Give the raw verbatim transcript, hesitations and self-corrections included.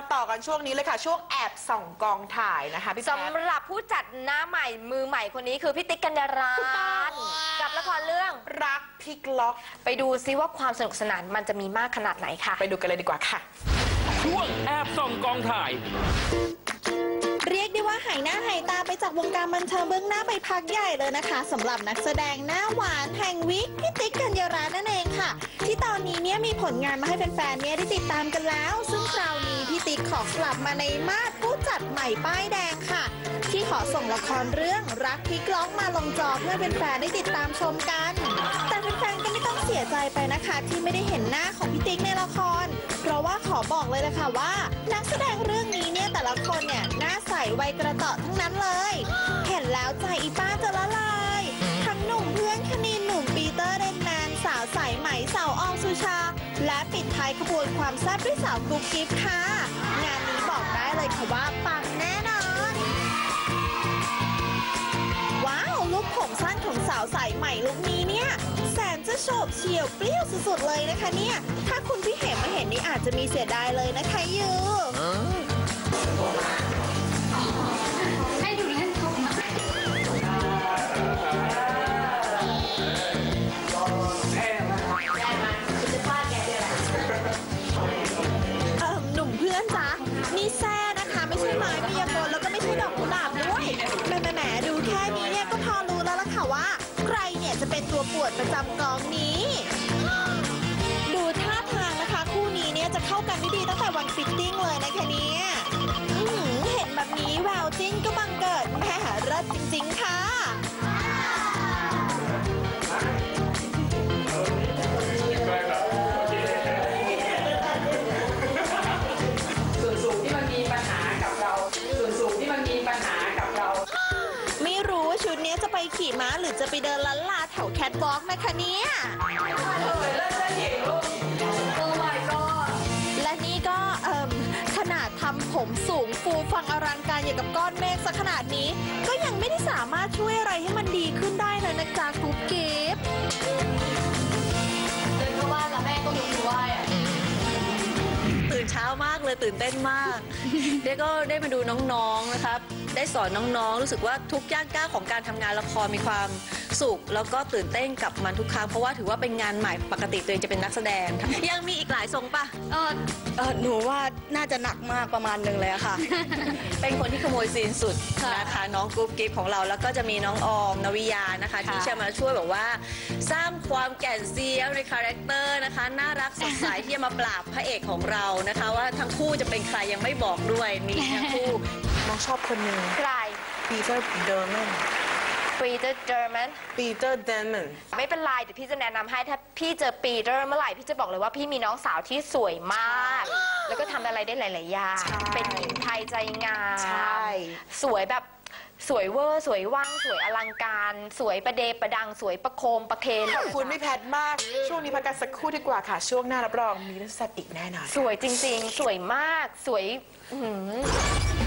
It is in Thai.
ต่อกันช่วงนี้เลยค่ะช่วงแอบส่องกองถ่ายนะคะพี่แพทย์สำหรับผู้จัดหน้าใหม่มือใหม่คนนี้คือพี่ติ๊กกัญญารัตน์กับละครเรื่องรักพลิกล็อกไปดูซิว่าความสนุกสนานมันจะมีมากขนาดไหนค่ะไปดูกันเลยดีกว่าค่ะช่วงแอบส่องกองถ่ายเรียกได้ว่าหายหน้าหายตาไปจากวงการบันเทิงเบื้องหน้าไปพักใหญ่เลยนะคะสำหรับนักแสดงหน้าหวานแห่งวิกพี่ติ๊กกัญญารัตน์นั่นเองค่ะที่ตอนนี้เนี่ยมีผลงานมาให้แฟนๆเนี่ยได้ติดตามกันแล้วซึ่งคราวนี้พี่ติ๊กขอกลับมาในมาดผู้จัดใหม่ป้ายแดงค่ะที่ขอส่งละครเรื่องรักพลิกล็อกมาลงจอเพื่อแฟนๆได้ติดตามชมกันแต่แฟนๆก็ไม่ต้องเสียใจไปนะคะที่ไม่ได้เห็นหน้าของพี่ติ๊กในละครเพราะว่าขอบอกเลยนะคะว่านักแสดงเรื่องนี้เนี่ยแต่ละคนเนี่ยหน้าใสวัยกระเตาะทั้งนั้นเลยเห็นแล้วใจอีป้าจะละลายทั้งหนุ่มเพื่อนคณีหนุ่มปีเตอร์เดนแมนสาวสายไหมสาวอองสุชาและปิดท้ายขบวนความแซ่บด้วยสาวกุ๊กกิ๊บค่ะงานนี้บอกได้เลยค่ะว่าปังแน่นอนว้าวลุคผมสั้นของสาวสายใหม่ลุคนี้เนี่ยแสนจะโฉบเฉี่ยวเปรี้ยวสุดๆเลยนะคะเนี่ยถ้าคุณพี่เห็นมาเห็นนี่อาจจะมีเสียดายเลยนะคะยูหนุ่มเพื่อนจ๊ะนี่แซ่นะคะไม่ใช่ไม้มายากลแล้วก็ไม่ใช่ดอกกุหลาบด้วยแหมแหมดูแค่นี้เนี่ยก็พอรู้แล้วล่ะค่ะว่าใครเนี่ยจะเป็นตัวปวดประจำกองนี้ดูท่าทางนะคะคู่นี้เนี่ยจะเข้ากันได้ดีตั้งแต่วันฟิตติ้งเลยนะคะเนี่ยเห็นแบบนี้แววจิ้นก็บังเกิดแหมเลิศจริงๆค่ะส่วนสูงที่มันมีปัญหากับเราส่วนสูงที่มันมีปัญหากับเราไม่รู้ว่าชุดนี้จะไปขี่ม้าหรือจะไปเดินลันลาแถวแคทวอล์กนะคะเนี่ยและนี่ก็เอ่มขนาดทำผมสูงฟูฟังอลังการอย่างกับก้อนเมฆสักขนาดนี้ก็ยังไม่ได้สามารถช่วยอะไรให้มันดีขึ้นได้เลยนะจ๊ะกุ๊บกิ๊บเดินเข้าบ้านแล้วแม่ก็ยกมือไหว้อะตื่นเช้ามากเลยตื่นเต้นมากเด็กก็ได้มาดูน้องๆนะครับได้สอนน้องๆรู้สึกว่าทุกย่างก้าวของการทำงานละครมีความสุขแล้วก็ตื่นเต้นกับมันทุกครั้งเพราะว่าถือว่าเป็นงานใหม่ปกติตัวเองจะเป็นนักแสดงยังมีอีกหลายทรงปะเออเออหนูว่าน่าจะหนักมากประมาณหนึ่งเลยอะค่ะ เป็นคนที่ขโมยซีนสุดนะคะน้องกุ๊บกิ๊บของเราแล้วก็จะมีน้องออมนวิยานะคะที่จะมาช่วยแบบว่าสร้างความแก่นเซียวในคาแรคเตอร์นะคะน่ารักสดใสที่จะมาปราบพระเอกของเรานะคะว่าทั้งคู่จะเป็นใครยังไม่บอกด้วยมีทั้งคู่น้องชอบคนหนึ่งใครปีเตอร์เดอร์แมนปีเตอร์เดอร์แมนปีเตอร์เดอร์แมนไม่เป็นไรเดี๋ยวพี่จะแนะนำให้ถ้าพี่เจอปีเตอร์เมื่อไหร่พี่จะบอกเลยว่าพี่มีน้องสาวที่สวยมากแล้วก็ทำอะไรได้หลายๆอย่างเป็นหญิงไทยใจงามสวยแบบสวยเวอร์สวยว่างสวยอลังการสวยประเดประดังสวยประโคมประเคนขอบคุณพี่แพทมากช่วงนี้พักกันสักครู่ดีกว่าค่ะช่วงหน้ารับรองมีเรื่องแซ่บอีกแน่นอนสวยจริงๆสวยมากสวย